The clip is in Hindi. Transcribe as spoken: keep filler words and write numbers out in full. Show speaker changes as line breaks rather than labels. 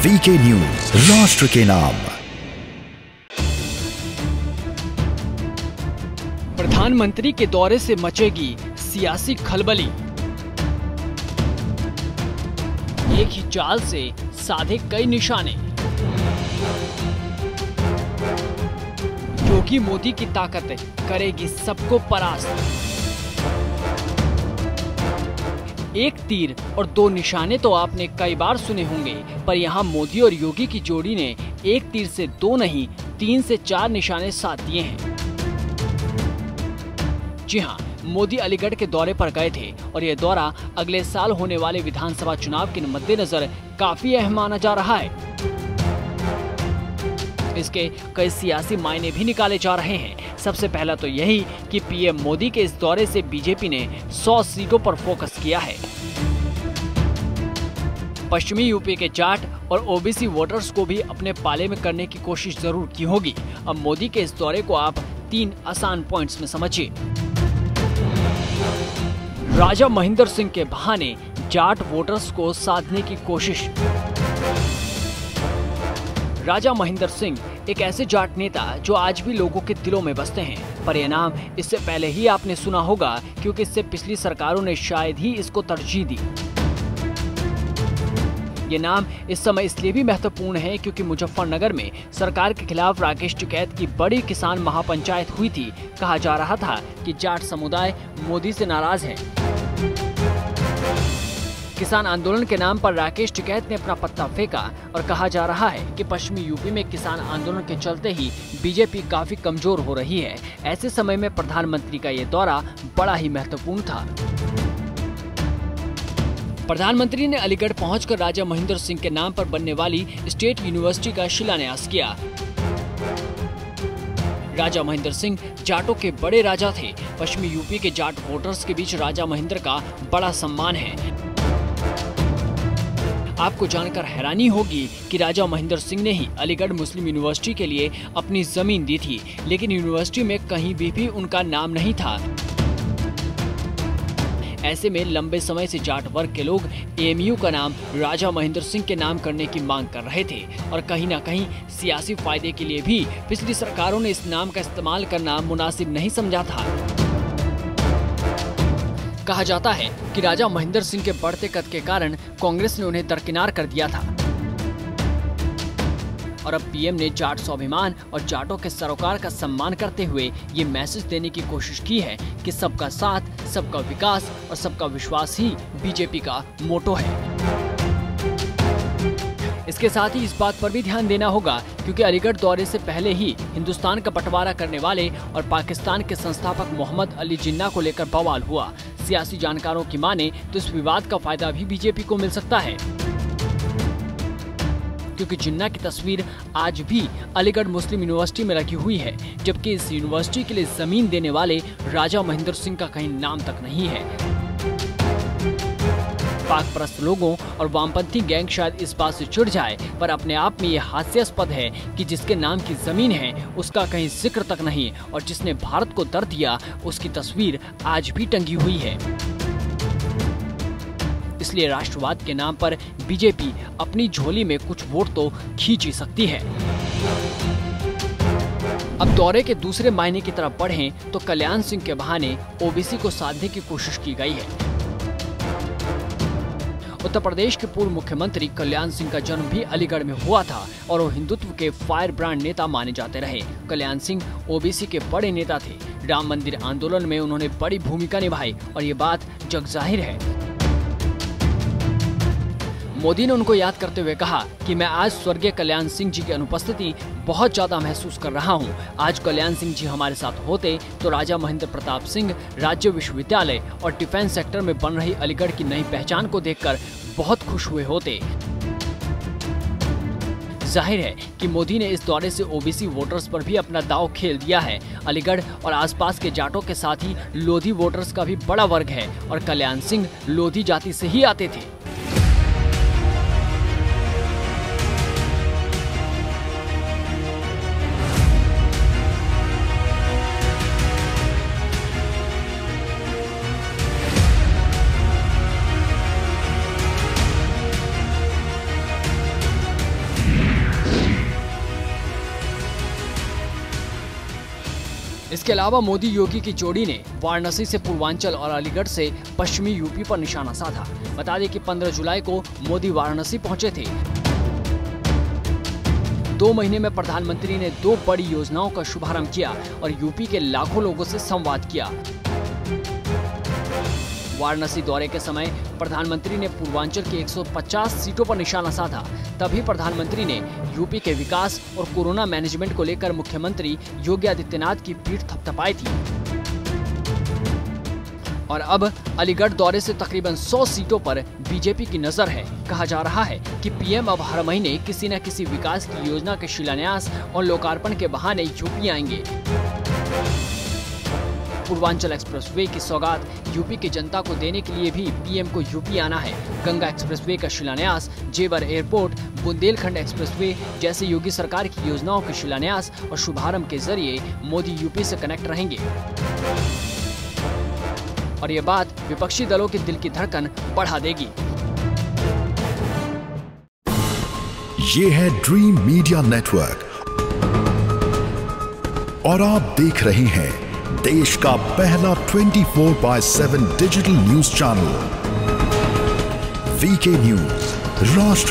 वीके न्यूज, राष्ट्र के नाम।
प्रधानमंत्री के दौरे से मचेगी सियासी खलबली। एक ही चाल से साधे कई निशाने। योगी मोदी की ताकत करेगी सबको परास्त। एक तीर और दो निशाने तो आपने कई बार सुने होंगे, पर यहाँ मोदी और योगी की जोड़ी ने एक तीर से दो नहीं, तीन से चार निशाने साध दिए हैं। जी हाँ, मोदी अलीगढ़ के दौरे पर गए थे और यह दौरा अगले साल होने वाले विधानसभा चुनाव के मद्देनजर काफी अहम माना जा रहा है। इसके कई सियासी मायने भी निकाले जा रहे हैं। सबसे पहला तो यही कि पीएम मोदी के इस दौरे से बीजेपी ने सौ सीटों पर फोकस किया है। पश्चिमी यूपी के जाट और ओबीसी वोटर्स को भी अपने पाले में करने की कोशिश जरूर की होगी। अब मोदी के इस दौरे को आप तीन आसान पॉइंट्स में समझिए। राजा महेंद्र सिंह के बहाने जाट वोटर्स को साधने की कोशिश। राजा महेंद्र सिंह एक ऐसे जाट नेता जो आज भी लोगों के दिलों में बसते हैं, पर यह नाम इससे पहले ही आपने सुना होगा, क्योंकि इससे पिछली सरकारों ने शायद ही इसको तरजीह दी। ये नाम इस समय इसलिए भी महत्वपूर्ण है क्योंकि मुजफ्फरनगर में सरकार के खिलाफ राकेश टिकैत की बड़ी किसान महापंचायत हुई थी। कहा जा रहा था कि जाट समुदाय मोदी से नाराज है। किसान आंदोलन के नाम पर राकेश टिकैत ने अपना पत्ता फेंका और कहा जा रहा है कि पश्चिमी यूपी में किसान आंदोलन के चलते ही बीजेपी काफी कमजोर हो रही है। ऐसे समय में प्रधानमंत्री का ये दौरा बड़ा ही महत्वपूर्ण था। प्रधानमंत्री ने अलीगढ़ पहुंचकर राजा महेंद्र सिंह के नाम पर बनने वाली स्टेट यूनिवर्सिटी का शिलान्यास किया। राजा महेंद्र सिंह जाटों के बड़े राजा थे। पश्चिमी यूपी के जाट वोटर्स के बीच राजा महेंद्र का बड़ा सम्मान है। आपको जानकर हैरानी होगी कि राजा महेंद्र सिंह ने ही अलीगढ़ मुस्लिम यूनिवर्सिटी के लिए अपनी जमीन दी थी, लेकिन यूनिवर्सिटी में कहीं भी, भी उनका नाम नहीं था। ऐसे में लंबे समय से जाट वर्ग के लोग एएमयू का नाम राजा महेंद्र सिंह के नाम करने की मांग कर रहे थे और कहीं ना कहीं सियासी फायदे के लिए भी पिछली सरकारों ने इस नाम का इस्तेमाल करना मुनासिब नहीं समझा था। कहा जाता है कि राजा महेंद्र सिंह के बढ़ते कद के कारण कांग्रेस ने उन्हें दरकिनार कर दिया था और अब पीएम ने जाट स्वाभिमान और जाटों के सरोकार का सम्मान करते हुए ये मैसेज देने की कोशिश की है कि सबका साथ, सबका विकास और सबका विश्वास ही बीजेपी का मोटो है। इसके साथ ही इस बात पर भी ध्यान देना होगा क्योंकि अलीगढ़ दौरे से पहले ही हिंदुस्तान का बंटवारा करने वाले और पाकिस्तान के संस्थापक मोहम्मद अली जिन्ना को लेकर बवाल हुआ। सियासी जानकारों की माने तो इस विवाद का फायदा भी बीजेपी को मिल सकता है, क्योंकि जिन्ना की तस्वीर आज भी अलीगढ़ मुस्लिम यूनिवर्सिटी में रखी हुई है, जबकि इस यूनिवर्सिटी के लिए जमीन देने वाले राजा महेंद्र सिंह का कहीं नाम तक नहीं है। पाक परस्त लोगों और वामपंथी गैंग शायद इस बात से चिढ़ जाए, पर अपने आप में ये हास्यास्पद है कि जिसके नाम की जमीन है उसका कहीं जिक्र तक नहीं और जिसने भारत को दर्द दिया उसकी तस्वीर आज भी टंगी हुई है। इसलिए राष्ट्रवाद के नाम पर बीजेपी अपनी झोली में कुछ वोट तो खींच ही सकती है। अब दौरे के दूसरे मायने की तरफ बढ़ें तो कल्याण सिंह के बहाने ओबीसी को साधने की कोशिश की गई है। उत्तर प्रदेश के पूर्व मुख्यमंत्री कल्याण सिंह का जन्म भी अलीगढ़ में हुआ था और वो हिंदुत्व के फायर ब्रांड नेता माने जाते रहे। कल्याण सिंह ओबीसी के बड़े नेता थे। राम मंदिर आंदोलन में उन्होंने बड़ी भूमिका निभाई और ये बात जग जाहिर है। मोदी ने उनको याद करते हुए कहा कि मैं आज स्वर्गीय कल्याण सिंह जी की अनुपस्थिति बहुत ज्यादा महसूस कर रहा हूं। आज कल्याण सिंह जी हमारे साथ होते तो राजा महेंद्र प्रताप सिंह राज्य विश्वविद्यालय और डिफेंस सेक्टर में बन रही अलीगढ़ की नई पहचान को देखकर बहुत खुश हुए होते। जाहिर है कि मोदी ने इस दौरे से ओबीसी वोटर्स पर भी अपना दांव खेल दिया है। अलीगढ़ और आसपास के जाटों के साथ ही लोधी वोटर्स का भी बड़ा वर्ग है और कल्याण सिंह लोधी जाति से ही आते थे। इसके अलावा मोदी योगी की जोड़ी ने वाराणसी से पूर्वांचल और अलीगढ़ से पश्चिमी यूपी पर निशाना साधा। बता दें कि पंद्रह जुलाई को मोदी वाराणसी पहुंचे थे। दो महीने में प्रधानमंत्री ने दो बड़ी योजनाओं का शुभारंभ किया और यूपी के लाखों लोगों से संवाद किया। वाराणसी दौरे के समय प्रधानमंत्री ने पूर्वांचल की एक सौ पचास सीटों पर निशाना साधा। तभी प्रधानमंत्री ने यूपी के विकास और कोरोना मैनेजमेंट को लेकर मुख्यमंत्री योगी आदित्यनाथ की पीठ थपथपाई थी। और अब अलीगढ़ दौरे से तकरीबन सौ सीटों पर बीजेपी की नजर है। कहा जा रहा है कि पीएम अब हर महीने किसी न किसी विकास की योजना के शिलान्यास और लोकार्पण के बहाने यूपी आएंगे। पूर्वांचल एक्सप्रेसवे की सौगात यूपी की जनता को देने के लिए भी पीएम को यूपी आना है। गंगा एक्सप्रेसवे का शिलान्यास, जेवर एयरपोर्ट, बुंदेलखंड एक्सप्रेसवे जैसे योगी सरकार की योजनाओं के शिलान्यास और शुभारंभ के जरिए मोदी यूपी से कनेक्ट रहेंगे। और ये बात विपक्षी दलों के दिल की धड़कन बढ़ा देगी।
ये है ड्रीम मीडिया नेटवर्क और आप देख रहे हैं देश का पहला चौबीस बाय सात digital news channel VK news, राष्ट्र